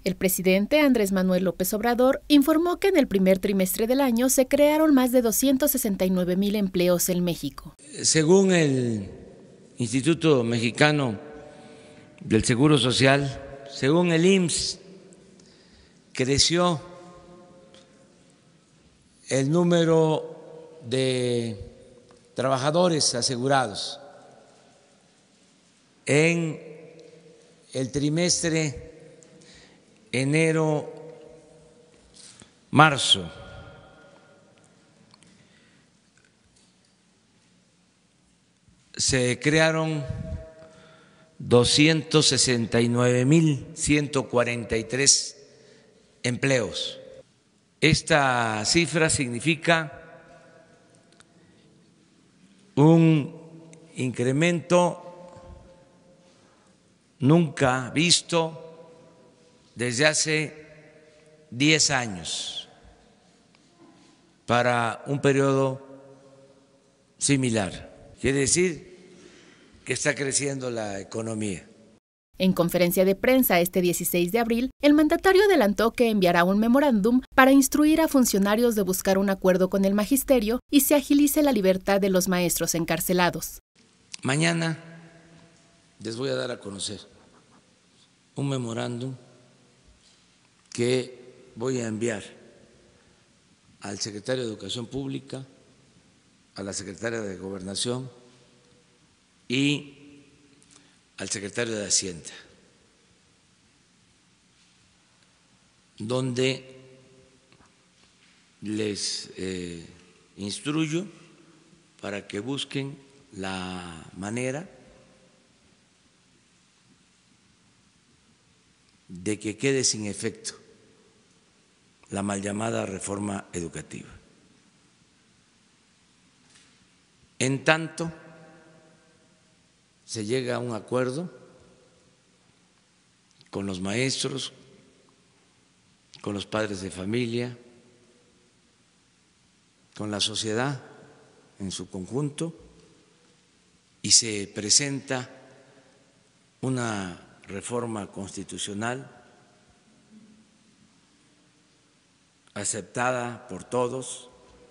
El presidente Andrés Manuel López Obrador informó que en el primer trimestre del año se crearon más de 269,000 empleos en México. Según el Instituto Mexicano del Seguro Social, según el IMSS, creció el número de trabajadores asegurados en el trimestre enero-marzo. Se crearon 269,143 empleos. Esta cifra significa un incremento nunca visto desde hace 10 años para un periodo similar. Quiere decir que está creciendo la economía. En conferencia de prensa este 16 de abril, el mandatario adelantó que enviará un memorándum para instruir a funcionarios de buscar un acuerdo con el magisterio y se agilice la libertad de los maestros encarcelados. Mañana les voy a dar a conocer un memorándum que voy a enviar al secretario de Educación Pública, a la secretaria de Gobernación y al secretario de Hacienda, donde les instruyo para que busquen la manera de que quede sin efecto la mal llamada reforma educativa. En tanto se llega a un acuerdo con los maestros, con los padres de familia, con la sociedad en su conjunto, y se presenta una reforma constitucional aceptada por todos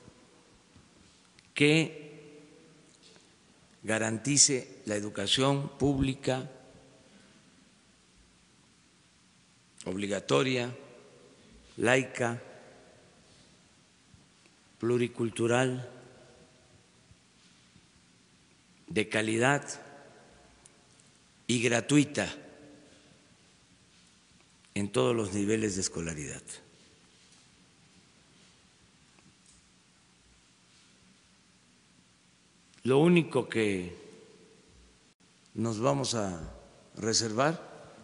que garantice la educación pública obligatoria, laica, pluricultural, de calidad y gratuita en todos los niveles de escolaridad. Lo único que nos vamos a reservar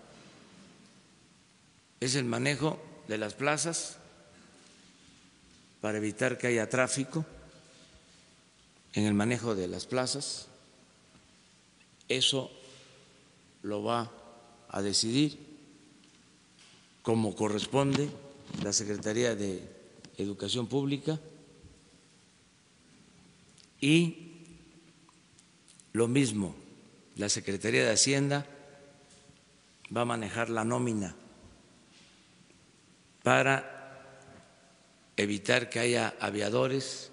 es el manejo de las plazas para evitar que haya tráfico en el manejo de las plazas. Eso lo va a decidir, como corresponde, la Secretaría de Educación Pública, y lo mismo, la Secretaría de Hacienda va a manejar la nómina para evitar que haya aviadores,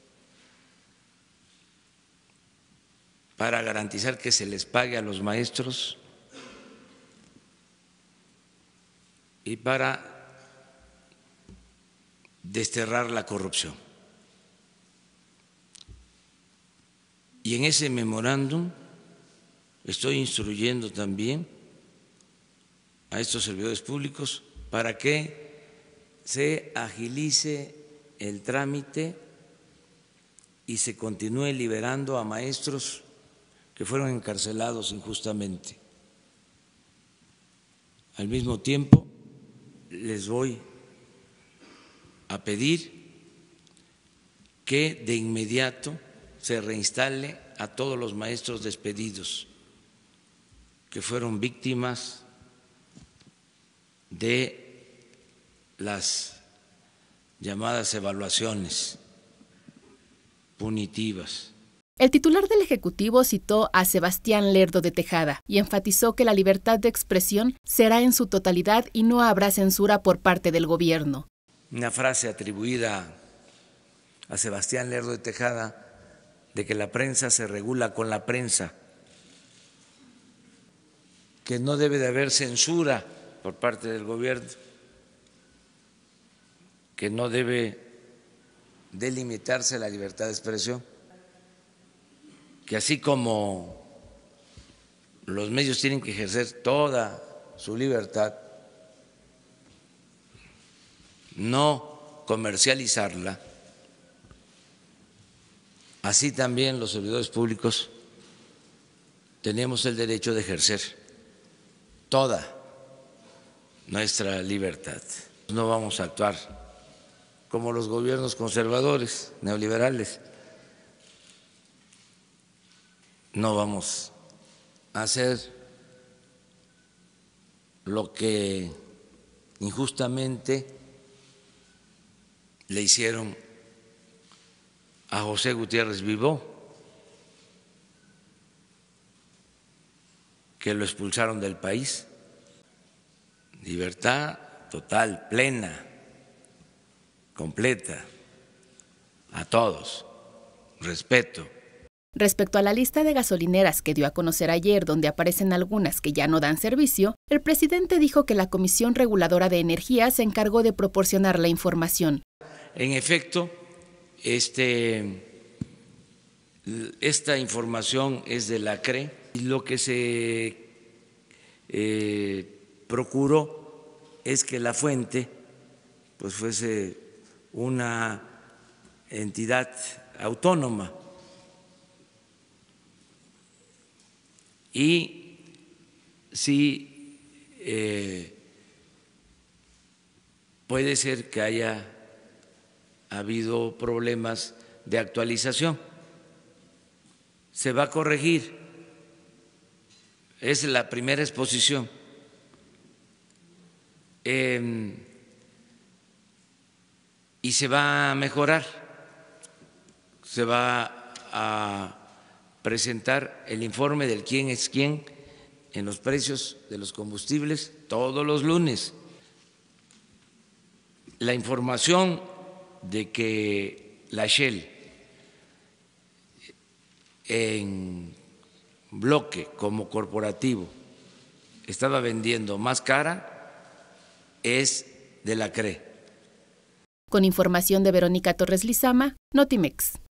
para garantizar que se les pague a los maestros y para desterrar la corrupción. Y en ese memorándum estoy instruyendo también a estos servidores públicos para que se agilice el trámite y se continúe liberando a maestros que fueron encarcelados injustamente. Al mismo tiempo, les voy a pedir que de inmediato se reinstale a todos los maestros despedidos que fueron víctimas de las llamadas evaluaciones punitivas. El titular del Ejecutivo citó a Sebastián Lerdo de Tejada y enfatizó que la libertad de expresión será en su totalidad y no habrá censura por parte del gobierno. Una frase atribuida a Sebastián Lerdo de Tejada de que la prensa se regula con la prensa, que no debe de haber censura por parte del gobierno, que no debe delimitarse la libertad de expresión, que así como los medios tienen que ejercer toda su libertad, no comercializarla, así también los servidores públicos tenemos el derecho de ejercer toda nuestra libertad. No vamos a actuar como los gobiernos conservadores, neoliberales. No vamos a hacer lo que injustamente le hicieron a José Gutiérrez Vivó, que lo expulsaron del país. Libertad total, plena, completa, a todos, respeto. Respecto a la lista de gasolineras que dio a conocer ayer, donde aparecen algunas que ya no dan servicio, el presidente dijo que la Comisión Reguladora de Energía se encargó de proporcionar la información. En efecto, esta información es de la CRE y lo que se procuró es que la fuente pues fuese una entidad autónoma y sí puede ser que haya habido problemas de actualización. Se va a corregir. Es la primera exposición. Y se va a mejorar. Se va a presentar el informe del quién es quién en los precios de los combustibles todos los lunes. La información de que la Shell en bloque como corporativo estaba vendiendo más cara es de la CRE. Con información de Verónica Torres Lizama, Notimex.